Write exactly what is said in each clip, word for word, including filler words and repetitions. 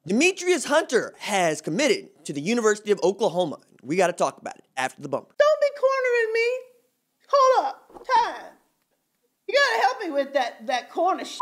Demetrius Hunter has committed to the University of Oklahoma. We got to talk about it after the bumper. Don't be cornering me. Hold up. Time. You got to help me with that, that corner shit.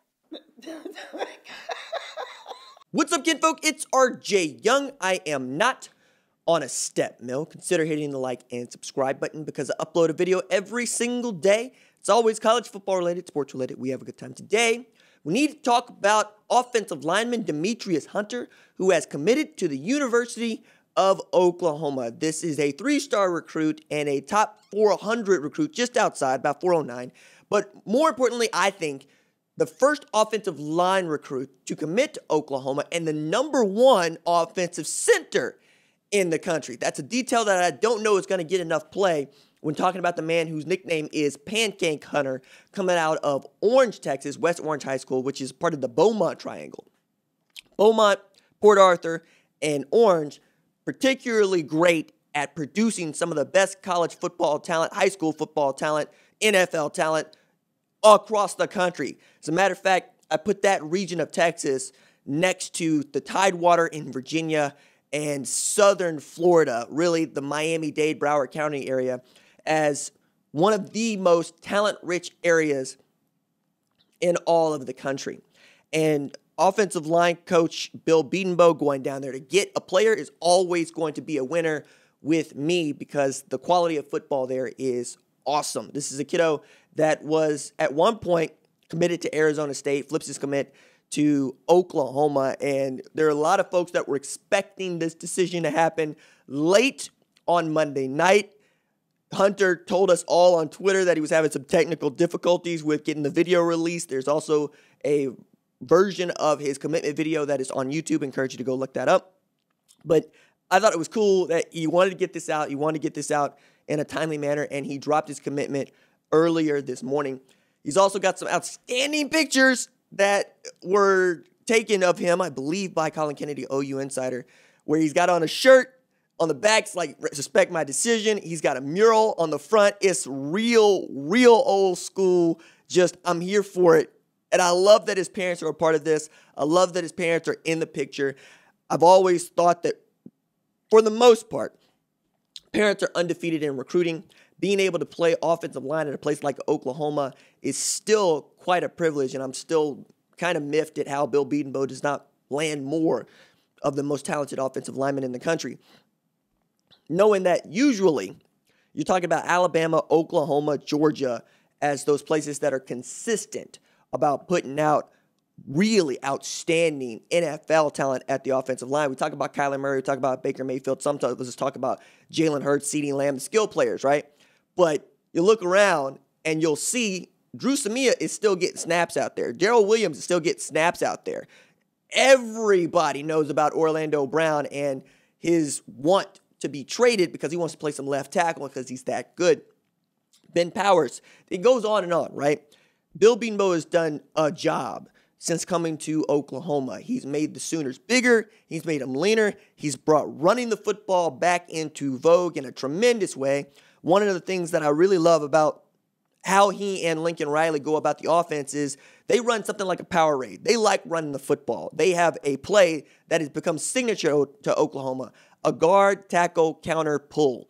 What's up, kinfolk? It's R J Young. I am not on a step mill. Consider hitting the like and subscribe button because I upload a video every single day. It's always college football related, sports related. We have a good time today. We need to talk about offensive lineman Demetrius Hunter, who has committed to the University of Oklahoma. This is a three-star recruit and a top four hundred recruit, just outside, about four oh nine. But more importantly, I think, the first offensive line recruit to commit to Oklahoma and the number one offensive center in the country. That's a detail that I don't know is going to get enough play when talking about the man whose nickname is Pancake Hunter, coming out of Orange, Texas, West Orange High School, which is part of the Beaumont Triangle. Beaumont, Port Arthur, and Orange, particularly great at producing some of the best college football talent, high school football talent, N F L talent across the country. As a matter of fact, I put that region of Texas next to the Tidewater in Virginia and southern Florida, really the Miami-Dade, Broward County area, as one of the most talent-rich areas in all of the country. And offensive line coach Bill Bedenbaugh going down there to get a player is always going to be a winner with me because the quality of football there is awesome. This is a kiddo that was at one point committed to Arizona State, flips his commit to Oklahoma, and there are a lot of folks that were expecting this decision to happen late on Monday night. Hunter told us all on Twitter that he was having some technical difficulties with getting the video released. There's also a version of his commitment video that is on YouTube. I encourage you to go look that up. But I thought it was cool that he wanted to get this out. He wanted to get this out in a timely manner, and he dropped his commitment earlier this morning. He's also got some outstanding pictures that were taken of him, I believe, by Colin Kennedy, O U Insider, where he's got on a shirt. On the back's like, respect my decision. He's got a mural on the front. It's real, real old school. Just, I'm here for it. And I love that his parents are a part of this. I love that his parents are in the picture. I've always thought that, for the most part, parents are undefeated in recruiting. Being able to play offensive line at a place like Oklahoma is still quite a privilege, and I'm still kind of miffed at how Bill Bedenbaugh does not land more of the most talented offensive linemen in the country. Knowing that usually you're talking about Alabama, Oklahoma, Georgia as those places that are consistent about putting out really outstanding N F L talent at the offensive line. We talk about Kyler Murray, we talk about Baker Mayfield, sometimes let's talk about Jalen Hurts, CeeDee Lamb, the skill players, right? But you look around and you'll see Drew Samia is still getting snaps out there. Darrell Williams is still getting snaps out there. Everybody knows about Orlando Brown and his want to be traded because he wants to play some left tackle because he's that good. Ben Powers. It goes on and on, right? Bill Bedenbaugh has done a job since coming to Oklahoma. He's made the Sooners bigger. He's made them leaner. He's brought running the football back into vogue in a tremendous way. One of the things that I really love about how he and Lincoln Riley go about the offense is they run something like a power raid. They like running the football. They have a play that has become signature to Oklahoma, a guard, tackle, counter, pull.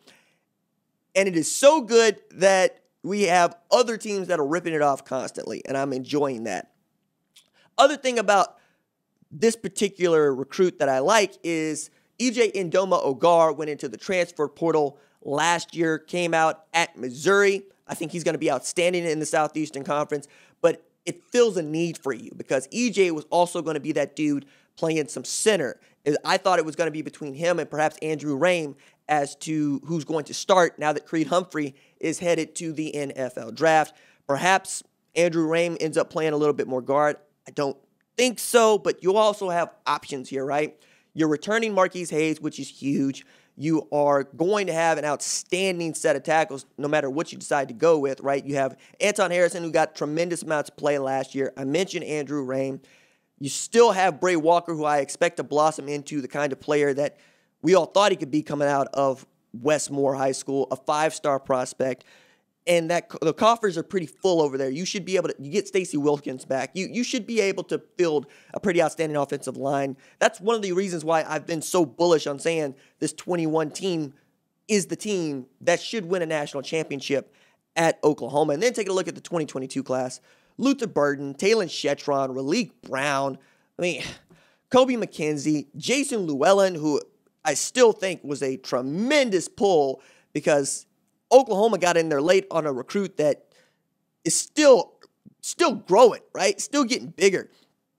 And it is so good that we have other teams that are ripping it off constantly, and I'm enjoying that. Other thing about this particular recruit that I like is E J Indoma Ogar went into the transfer portal last year, came out at Missouri. I think he's going to be outstanding in the Southeastern Conference, but it fills a need for you because E J was also going to be that dude playing some center. I thought it was going to be between him and perhaps Andrew Rame as to who's going to start now that Creed Humphrey is headed to the N F L draft. Perhaps Andrew Rame ends up playing a little bit more guard. I don't think so, but you also have options here, right? You're returning Marquise Hayes, which is huge. You are going to have an outstanding set of tackles no matter what you decide to go with, right? You have Anton Harrison, who got tremendous amounts of play last year. I mentioned Andrew Rame. You still have Bray Walker, who I expect to blossom into the kind of player that we all thought he could be coming out of Westmore High School, a five-star prospect. and that the coffers are pretty full over there. You should be able to, you get Stacey Wilkins back. You you should be able to build a pretty outstanding offensive line. That's one of the reasons why I've been so bullish on saying this twenty-one team is the team that should win a national championship at Oklahoma. And then take a look at the twenty twenty-two class. Luther Burden, Talon Shetron, Raleek Brown, I mean, Kobe McKenzie, Jason Llewellyn, who I still think was a tremendous pull because Oklahoma got in there late on a recruit that is still, still growing, right? Still getting bigger.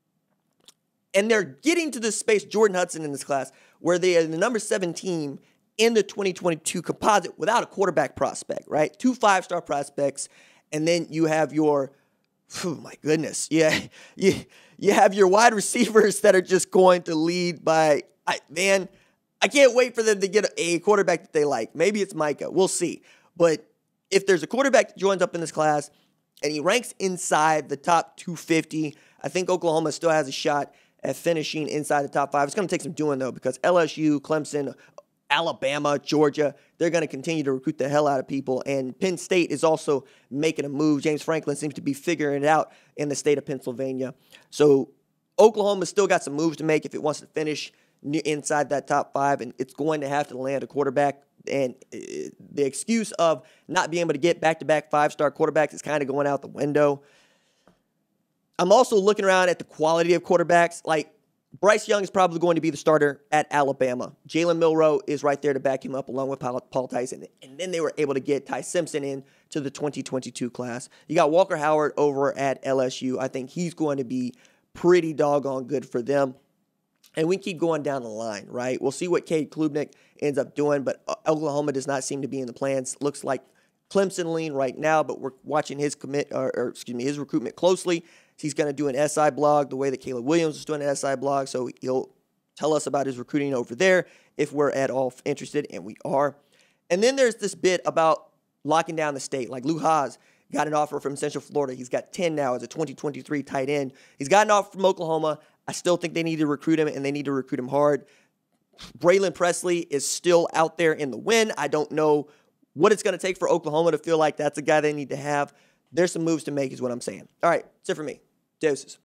And they're getting to this space, Jordan Hudson in this class, where they are the number seven team in the twenty twenty-two composite without a quarterback prospect, right? Two five-star prospects, and then you have your, oh my goodness, yeah, you, you have your wide receivers that are just going to lead by, I, man, I can't wait for them to get a quarterback that they like. Maybe it's Micah. We'll see. But if there's a quarterback that joins up in this class and he ranks inside the top two fifty, I think Oklahoma still has a shot at finishing inside the top five. It's going to take some doing, though, because L S U, Clemson, Alabama, Georgia, they're going to continue to recruit the hell out of people. And Penn State is also making a move. James Franklin seems to be figuring it out in the state of Pennsylvania. So Oklahoma's still got some moves to make if it wants to finish inside that top five, and it's going to have to land a quarterback. And the excuse of not being able to get back-to-back five-star quarterbacks is kind of going out the window. I'm also looking around at the quality of quarterbacks. Like, Bryce Young is probably going to be the starter at Alabama. Jalen Milroe is right there to back him up along with Paul Tyson. And then they were able to get Ty Simpson in to the twenty twenty-two class. You got Walker Howard over at L S U. I think he's going to be pretty doggone good for them. And we keep going down the line, right? We'll see what Cade Klubnik ends up doing, but Oklahoma does not seem to be in the plans. Looks like Clemson lean right now, but we're watching his commit, or, or excuse me, his recruitment closely. He's going to do an S I blog the way that Caleb Williams is doing an S I blog, so he'll tell us about his recruiting over there if we're at all interested, and we are. And then there's this bit about locking down the state. Like Lou Haas got an offer from Central Florida. He's got ten now as a twenty twenty-three tight end. He's got an offer from Oklahoma. I still think they need to recruit him, and they need to recruit him hard. Braylon Presley is still out there in the win. I don't know what it's going to take for Oklahoma to feel like that's a guy they need to have. There's some moves to make is what I'm saying. All right, that's it for me. Deuces.